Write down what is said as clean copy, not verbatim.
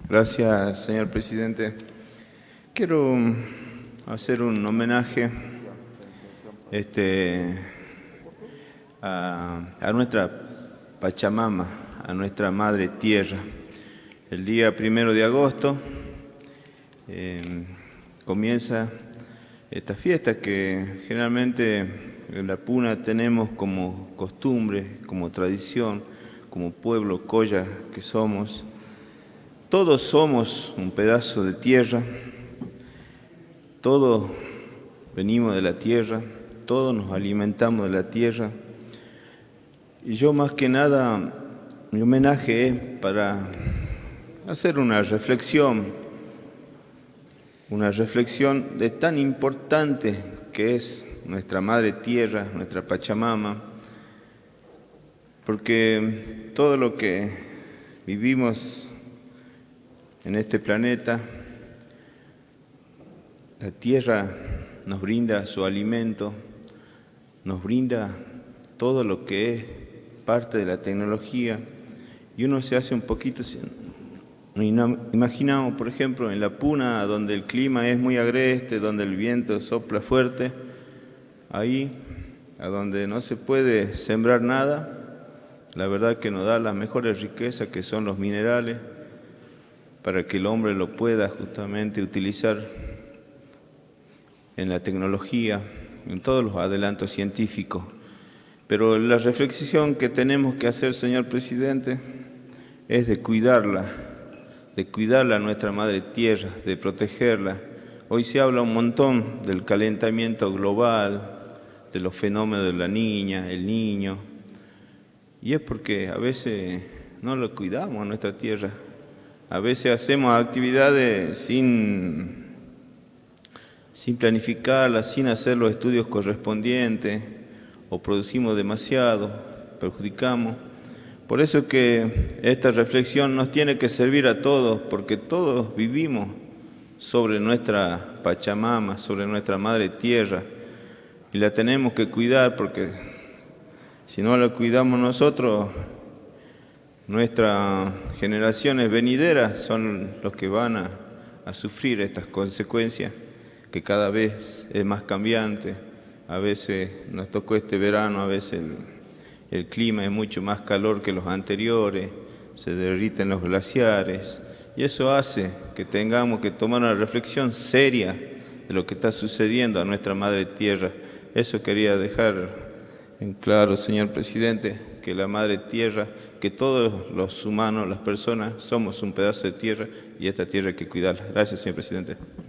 Gracias, señor presidente. Quiero hacer un homenaje a nuestra Pachamama, a nuestra Madre Tierra. El día 1 de agosto comienza esta fiesta que generalmente en la Puna tenemos como costumbre, como tradición, como pueblo colla que somos. Todos somos un pedazo de tierra, todos venimos de la tierra, todos nos alimentamos de la tierra. Y yo más que nada, mi homenaje es para hacer una reflexión de tan importante que es nuestra Madre Tierra, nuestra Pachamama, porque todo lo que vivimos en este planeta, la tierra nos brinda su alimento, nos brinda todo lo que es parte de la tecnología, y uno se hace un poquito, imaginamos por ejemplo en la Puna, donde el clima es muy agreste, donde el viento sopla fuerte, ahí a donde no se puede sembrar nada, la verdad que nos da las mejores riquezas que son los minerales, para que el hombre lo pueda justamente utilizar en la tecnología, en todos los adelantos científicos. Pero la reflexión que tenemos que hacer, señor presidente, es de cuidarla a nuestra Madre Tierra, de protegerla. Hoy se habla un montón del calentamiento global, de los fenómenos de la niña, el niño, y es porque a veces no lo cuidamos a nuestra tierra. A veces hacemos actividades sin planificarlas, sin hacer los estudios correspondientes, o producimos demasiado, perjudicamos. Por eso que esta reflexión nos tiene que servir a todos, porque todos vivimos sobre nuestra Pachamama, sobre nuestra Madre Tierra, y la tenemos que cuidar, porque si no la cuidamos nosotros, nuestras generaciones venideras son los que van a sufrir estas consecuencias, que cada vez es más cambiante. A veces nos tocó este verano, a veces el clima es mucho más calor que los anteriores, se derriten los glaciares, y eso hace que tengamos que tomar una reflexión seria de lo que está sucediendo a nuestra Madre Tierra. Eso quería dejar en claro, señor presidente, que la Madre Tierra, que todos los humanos, las personas, somos un pedazo de tierra, y esta tierra hay que cuidarla. Gracias, señor presidente.